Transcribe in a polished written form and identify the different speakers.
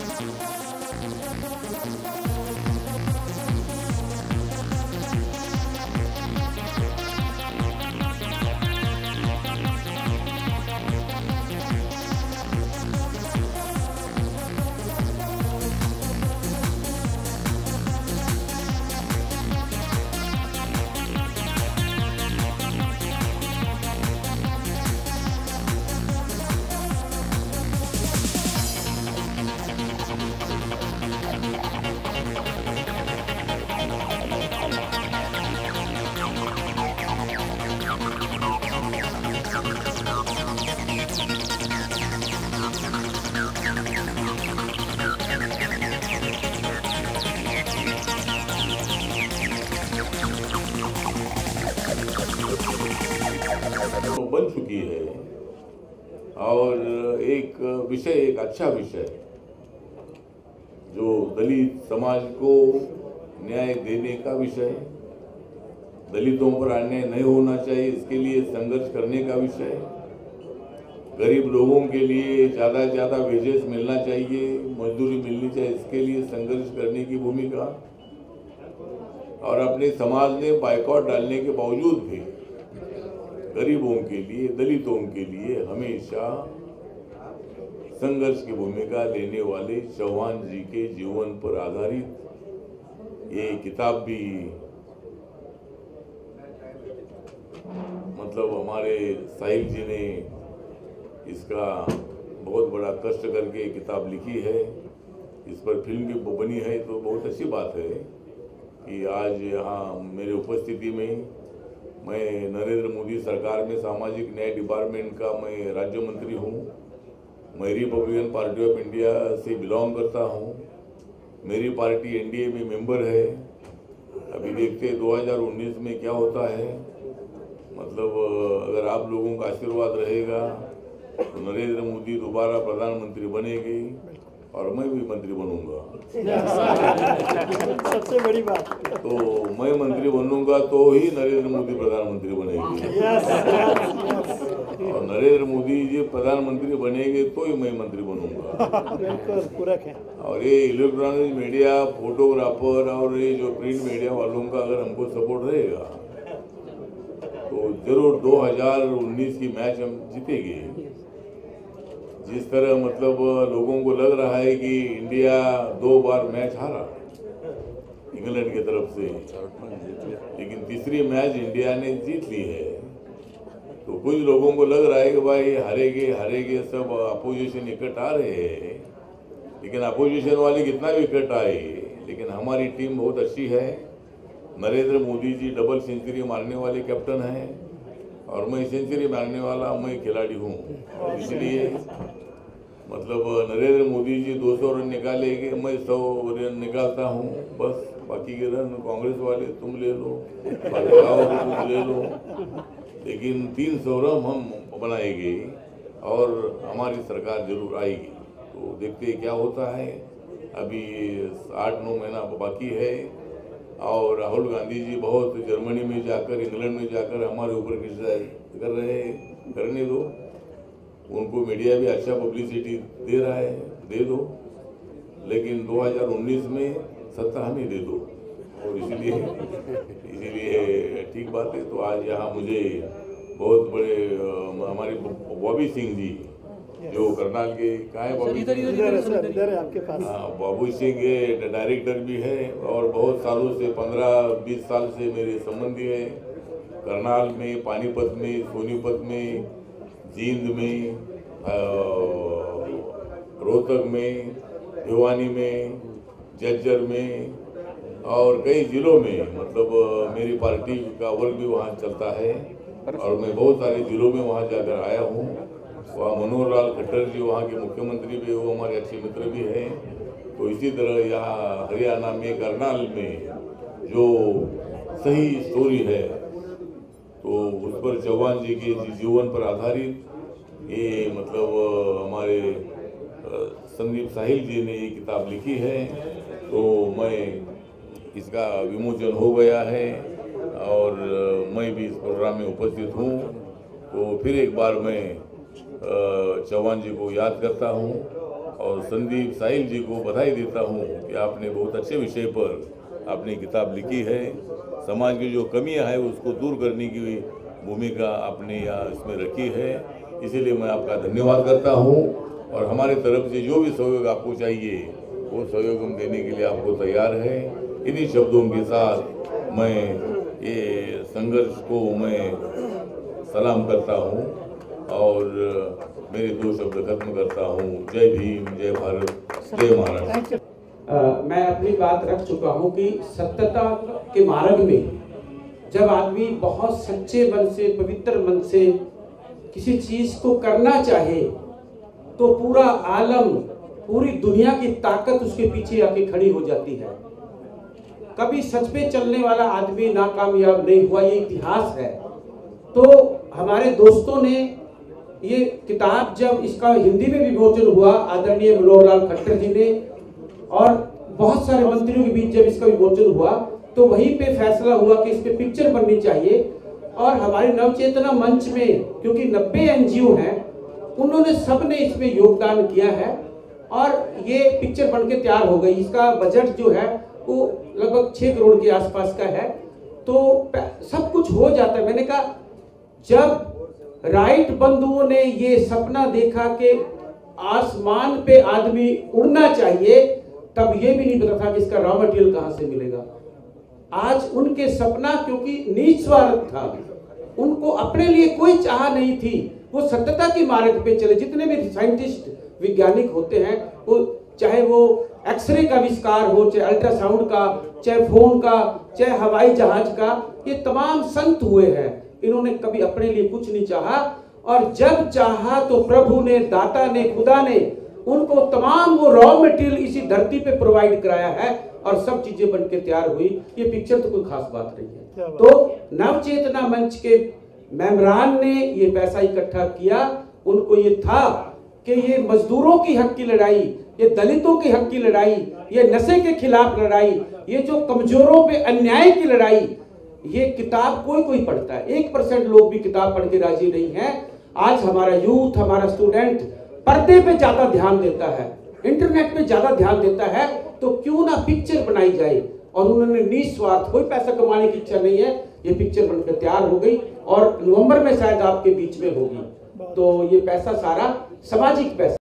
Speaker 1: बन चुकी है और एक विषय, एक अच्छा विषय जो दलित समाज को न्याय देने का विषय, दलितों पर अन्याय नहीं होना चाहिए इसके लिए संघर्ष करने का विषय, गरीब लोगों के लिए ज़्यादा से ज़्यादा वेजेस मिलना चाहिए, मजदूरी मिलनी चाहिए, इसके लिए संघर्ष करने की भूमिका, और अपने समाज में बाइकॉट डालने के बावजूद भी गरीबों के लिए, दलितों के लिए हमेशा संघर्ष की भूमिका लेने वाले चौहान जी के जीवन पर आधारित ये किताब भी मतलब हमारे साहिल जी ने इसका बहुत बड़ा कष्ट करके किताब लिखी है। इस पर फिल्म भी बनी है, तो बहुत अच्छी बात है कि आज यहाँ मेरे उपस्थिति में मैं नरेंद्र मोदी सरकार में सामाजिक न्याय डिपार्टमेंट का मैं राज्य मंत्री हूँ। मैं रिपब्लिकन पार्टी ऑफ इंडिया से बिलोंग करता हूँ। मेरी पार्टी एनडीए में मेंबर है। अभी देखते 2019 में क्या होता है। मतलब अगर आप लोगों का आशीर्वाद रहेगा तो नरेंद्र मोदी दोबारा प्रधानमंत्री बनेंगे और मैं भी मंत्री बनूंगा।
Speaker 2: सबसे बड़ी बात।
Speaker 1: तो मैं मंत्री बनूंगा तो ही नरेंद्र मोदी प्रधानमंत्री बनेंगे, और नरेंद्र मोदी जी प्रधानमंत्री बनेंगे तो ही मैं मंत्री बनूंगा।
Speaker 2: बिल्कुल पूरक है।
Speaker 1: और ये इलेक्ट्रॉनिक मीडिया, फोटोग्राफर और ये जो प्रिंट मीडिया वालों का अगर हमको सपोर्ट रहेगा तो जरूर 2019 की मैच हम जीतेंगे। जिस तरह मतलब लोगों को लग रहा है कि इंडिया 2 बार मैच हारा इंग्लैंड की तरफ से, लेकिन तीसरी मैच इंडिया ने जीत ली है। तो कुछ लोगों को लग रहा है कि भाई हारेगे सब अपोजिशन इकट्ठ आ रहे हैं, लेकिन अपोजिशन वाले कितना भी इकट्ठ आए, लेकिन हमारी टीम बहुत अच्छी है। नरेंद्र मोदी जी डबल सेंचुरी मारने वाले कैप्टन हैं और मैं सेंचुरी मारने वाला मैं खिलाड़ी हूँ। इसलिए मतलब नरेंद्र मोदी जी 200 रन निकालेंगे, मैं 100 रन निकालता हूँ। बस बाकी के रन कांग्रेस वाले तुम ले लो, तुम ले लो, लेकिन 300 रन हम बनाएंगे और हमारी सरकार जरूर आएगी। तो देखते क्या होता है। अभी 8-9 महीना बाकी है और राहुल गांधी जी बहुत जर्मनी में जाकर, इंग्लैंड में जाकर हमारे ऊपर क्रिटिसाइज कर रहे हैं। करने दो, उनको मीडिया भी अच्छा पब्लिसिटी दे रहा है, दे दो, लेकिन 2019 में सत्ता हमें दे दो। और इसीलिए ठीक बात है। तो आज यहाँ मुझे बहुत बड़े हमारे बॉबी सिंह जी जो करनाल के कहाँ है, बॉबी
Speaker 2: इधर है आपके पास।
Speaker 1: हाँ, बॉबी सिंह ये डायरेक्टर भी है और बहुत सालों से 15-20 साल से मेरे संबंधी है। करनाल में, पानीपत में, सोनीपत में, जींद में, रोहतक में, भिवानी में, झज्जर में और कई जिलों में मतलब मेरी पार्टी का वर्क भी वहाँ चलता है और मैं बहुत सारे जिलों में वहाँ जाकर आया हूँ। वहाँ मनोहर लाल खट्टर जी वहाँ के मुख्यमंत्री भी, वो हमारे अच्छे मित्र भी हैं। तो इसी तरह यहाँ हरियाणा में, करनाल में जो सही स्टोरी है तो उस पर चौहान जी के जीवन पर आधारित ये मतलब हमारे संदीप साहिल जी ने ये किताब लिखी है। तो मैं इसका विमोचन हो गया है और मैं भी इस प्रोग्राम में उपस्थित हूँ। तो फिर एक बार मैं चौहान जी को याद करता हूँ और संदीप साहिल जी को बधाई देता हूँ कि आपने बहुत अच्छे विषय पर अपनी किताब लिखी है। समाज की जो कमियां है उसको दूर करने की भूमिका आपने यहाँ इसमें रखी है, इसीलिए मैं आपका धन्यवाद करता हूँ। और हमारे तरफ से जो भी सहयोग आपको चाहिए वो सहयोग हम देने के लिए आपको तैयार है। इन्हीं शब्दों के साथ मैं ये संघर्ष को मैं सलाम करता हूँ और मेरे 2 शब्द खत्म करता हूँ। जय भीम, जय भारत, जय महाराष्ट्र।
Speaker 3: मैं अपनी बात रख चुका हूँ कि सत्यता के मार्ग में जब आदमी बहुत सच्चे मन से, पवित्र मन से किसी चीज को करना चाहे तो पूरा आलम, पूरी दुनिया की ताकत उसके पीछे आके खड़ी हो जाती है। कभी सच पे चलने वाला आदमी नाकामयाब नहीं हुआ, ये इतिहास है। तो हमारे दोस्तों ने ये किताब, जब इसका हिंदी में विमोचन हुआ आदरणीय मनोहर लाल खट्टर जी ने और बहुत सारे मंत्रियों के बीच जब इसका विमोचन हुआ तो वहीं पे फैसला हुआ कि इस पे पिक्चर बननी चाहिए। और हमारे नवचेतना मंच में, क्योंकि 90 एनजीओ हैं, उन्होंने सबने इसमें योगदान किया है और ये पिक्चर बन के तैयार हो गई। इसका बजट जो है वो लगभग 6 करोड़ के आसपास का है। तो सब कुछ हो जाता है। मैंने कहा जब राइट बंधुओं ने ये सपना देखा कि आसमान पे आदमी उड़ना चाहिए, तब ये भी नहीं पता था कि इसका रॉ मटेरियल कहां से मिलेगा। आज उनके सपना, क्योंकि निस्वार्थ था, उनको अपने लिए कोई चाह नहीं थी, वो सत्यता के मार्ग पे चले। जितने भी साइंटिस्ट, वैज्ञानिक होते हैं, वो चाहे वो एक्सरे का आविष्कार हो, चाहे अल्ट्रासाउंड का, चाहे फोन का, चाहे हवाई जहाज का, ये तमाम संत हुए हैं। इन्होंने कभी अपने लिए कुछ नहीं चाहा और जब चाहा तो प्रभु ने, दाता ने, खुदा ने उनको तमाम वो रॉ मटेरियल इसी धरती पे प्रोवाइड कराया है और सब चीजें बनके तैयार हुई। ये पिक्चर तो कोई खास बात नहीं है। तो नवचेतना मंच के मेंबरान ने ये पैसा इकट्ठा किया। उनको ये था कि ये मजदूरों की हक की लड़ाई, ये दलितों की हक की लड़ाई, ये नशे के खिलाफ लड़ाई, ये जो कमजोरों पे अन्याय की लड़ाई, ये किताब कोई कोई पढ़ता है। 1% लोग भी किताब पढ़ के राजी नहीं है। आज हमारा यूथ, हमारा स्टूडेंट पर्दे पे ज्यादा ध्यान देता है, इंटरनेट पे ज्यादा ध्यान देता है, तो क्यों ना पिक्चर बनाई जाए। और उन्होंने निस्वार्थ, कोई पैसा कमाने की इच्छा नहीं है, ये पिक्चर बनकर तैयार हो गई और नवंबर में शायद आपके बीच में होगी। तो ये पैसा सारा सामाजिक पैसा